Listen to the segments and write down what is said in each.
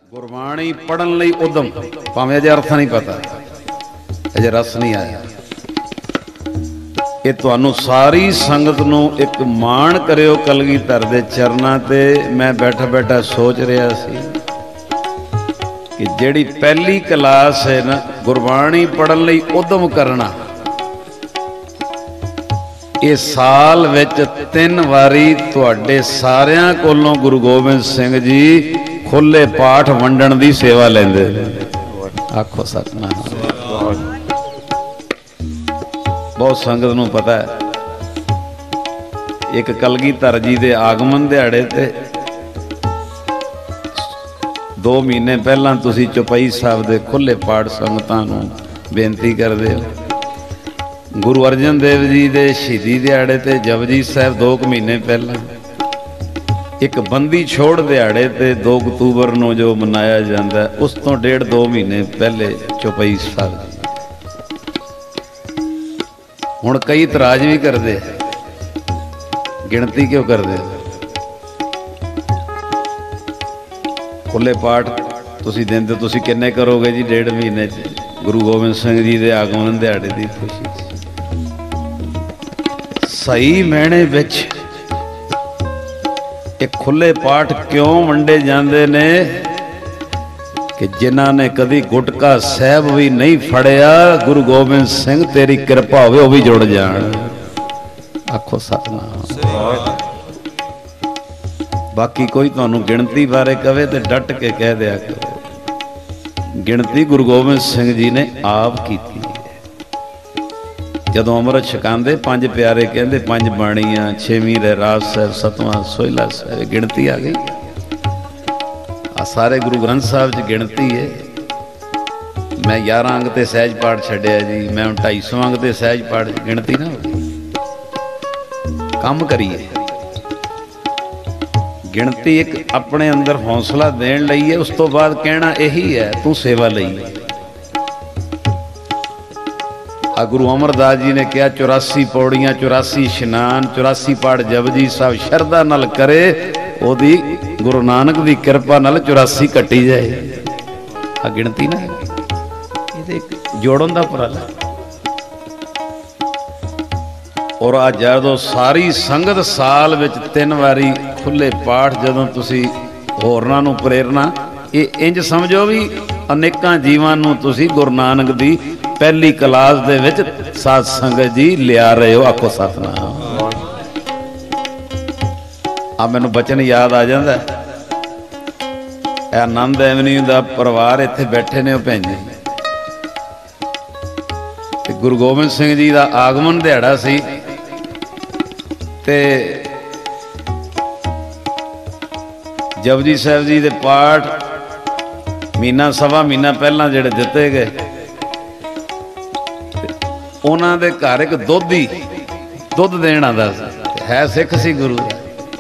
गुरबाणी पढ़न लई उदम, भावें अजे अर्थ नहीं पता, अजे रस नहीं आया। ये तुहानू सारी संगत नू एक मान करियो कलगीधर दे चरनां ते। मैं बैठा बैठा सोच रहा सी कि जिहड़ी पहली क्लास है ना गुरबाणी पढ़न लई उदम करना, ये साल विच 3 वारी तुहाडे सारियां कोलों गुरु गोबिंद सिंह जी खुले पाठ वंडण दी सेवा लेंदे। आखो सतनाम। बहुत संगत नूं पता है, एक कलगीधर जी दे आगमन दिहाड़े ते 2 महीने पहलां तुसीं चौपाई साहब दे खुले पाठ संगतां नूं बेनती करदे हो। गुरु अर्जन देव जी दे शहीदी दिहाड़े ते जपजी साहब 2 महीने पहलां, एक बंदी छोड़ दिहाड़े ते 2 अक्तूबर नूं जो मनाया जाता है, उस तो 1.5-2 महीने पहले चौपाई साहब। हुण कई इतराज भी करते, गिणती क्यों करते? खुले पाठ तुसी देंदे, तुसी किन्ने करोगे जी 1.5 महीने च? गुरु गोबिंद सिंह जी दे आगमन दिहाड़े की खुशी सही मैणे विच एक खुले पाठ क्यों वंडे जाते ने कि जिन्हां ने कदी गुटका साहब भी नहीं फड़िया, गुरु गोबिंद सिंह तेरी कृपा होवे वो भी जुड़ जान। आखो सतनाम। बाकी कोई तुहानू गिणती बारे कहे तो डट के कह दिया करो। गिणती गुरु गोबिंद सिंह जी ने आप की। जदों अमृत छकांदे 5 प्यारे कहते 5 बाणियां, 6वीं रहरास साहब, 7वां सोहला साहब, गिणती आ गई। आ सारे गुरु ग्रंथ साहब च गिणती है। मैं 11 अंग ते सहज पाठ छड्डिया जी, मैं 250 अंग ते सहज पाठ, गिणती ना होगी। काम करिए। गिणती एक अपने अंदर हौसला देण लई है, उस तो बाद कहना यही है तू सेवा लई। गुरु अमरदास जी ने कहा 84 पौड़ियां, 84 इशनान, 84 पाठ जपजी साहब शरदा नाल करे, ओदी गुरु नानक दी कृपा नाल 84 कटी जाए। आ गिणती ना, ये जोड़न दा उपराला। और आ जदों सारी संगत साल विच 3 वारी खुले पाठ जदों तुसी होरनां नूं प्रेरणा, ये इंज समझो भी अनेकां जीवां नूं तुसी गुरु नानक दी पहली क्लास दे विच साध संगत जी लिया रहे हो। आखो सतनाम। आ मैनूं बचन याद आ जांदा है। आनंद एवेन्यू दा परिवार इत्थे बैठे ने, भैन जी ते गुरु गोबिंद सिंह जी दा आगमन दिहाड़ा सी ते जपजी साहब जी दे पाठ महीना सवा महीना पहला जिहड़े दिते गए, उन्हां दे घर एक दोधी दुध देण आंदा है, सिख सी गुरु दा।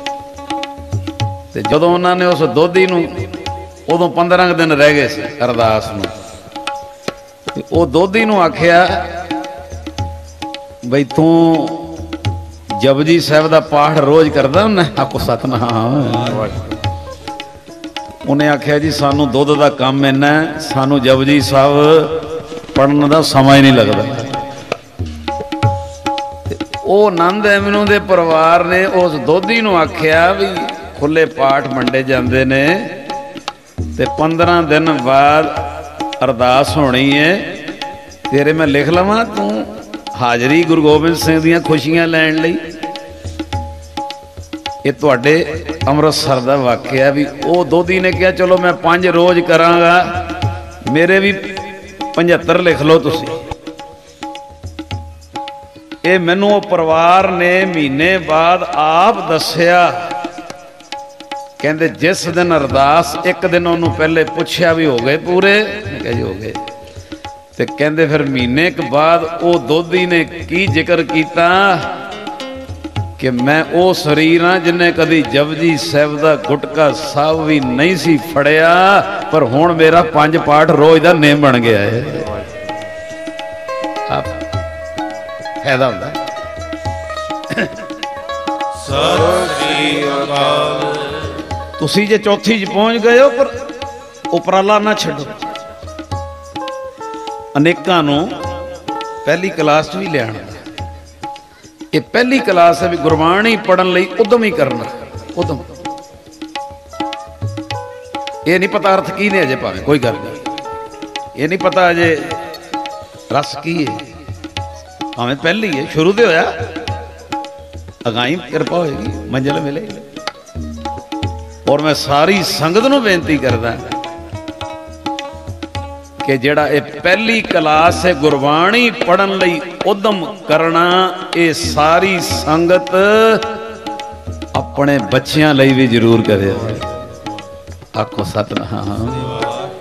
ते जदों उन्होंने उस दोधी नूं, उदों 15 दिन रह गए सी अरदास नूं, वो दोधी नूं आखिया बई तू जपजी साहब दा पाठ रोज करदा हुन्ना? आखो सतनाम। उन्हें आखिया जी सानू दुध दा काम इन्ना, सानू जपजी साहब पढ़न दा समा ही नहीं लगता। वो आनंद एवेन्यू दे परिवार ने उस दोधी नूं आखिया भी खुले पाठ वंडे जांदे ने ते 15 दिन बाद अरदास होनी है, तेरे मैं लिख लवां तू हाजरी गुरु गोबिंद सिंह दियां खुशियां लैण लई। ये तुहाडे अमृतसर दा वाकिया भी। वो दोधी ने कहा चलो मैं 5 रोज करांगा, मेरे भी 75 लिख लो तुसी। ये मैनू परिवार ने महीने बाद आप दसिया, कहते जिस दिन अरदास एक दिन उन्होंने पहले पूछया भी हो गए पूरे, जी हो गए, तो कहते फिर महीने के बाद वो दोधी ने की जिक्र किया कि मैं वो शरीर हाँ जिन्हें कदी जपजी साहब का गुटका साहब भी नहीं सी फड़िया, पर हुण मेरा 5 पाठ रोज का नेम बन गया है। फायदा होता है। तुसी जे चौथी च पहुंच गए हो, पर ਉਪਰਾਲਾ ਨਾ ਛੱਡੋ। ਅਨੇਕਾਂ ਨੂੰ ਪਹਿਲੀ ਕਲਾਸ 'ਚ ਵੀ ਲਿਆਉਣਾ। ਇਹ ਪਹਿਲੀ ਕਲਾਸ ਹੈ ਵੀ ਗੁਰਬਾਣੀ ਪੜ੍ਹਨ ਲਈ ਉਦਮ ਹੀ ਕਰਨਾ, ਉਦਮ। ਇਹ ਨਹੀਂ ਪਤਾ ਅਰਥ ਕੀ ਨੇ ਅਜੇ, ਭਾਵੇਂ ਕੋਈ ਗੱਲ ਨਹੀਂ, ਇਹ ਨਹੀਂ ਪਤਾ ਅਜੇ ਰਸ ਕੀ ਹੈ, ਭਾਵੇਂ ਪਹਿਲੀ ਹੈ, ਸ਼ੁਰੂ ਤੇ ਹੋਇਆ, ਅਗਾਈ ਕਿਰਪਾ ਹੋਏਗੀ, ਮੰਜ਼ਿਲ ਮਿਲੇਗੀ। ਔਰ ਮੈਂ ਸਾਰੀ ਸੰਗਤ ਨੂੰ ਬੇਨਤੀ ਕਰਦਾ ਕਿ ਜਿਹੜਾ ਇਹ ਪਹਿਲੀ ਕਲਾਸ ਹੈ ਗੁਰਬਾਣੀ ਪੜ੍ਹਨ ਲਈ ਉਦਮ ਕਰਨਾ, ਇਹ ਸਾਰੀ ਸੰਗਤ ਆਪਣੇ ਬੱਚਿਆਂ ਲਈ ਵੀ ਜ਼ਰੂਰ ਕਰਿਓ। ਆਖੋ ਸਤਿਨਾਮ।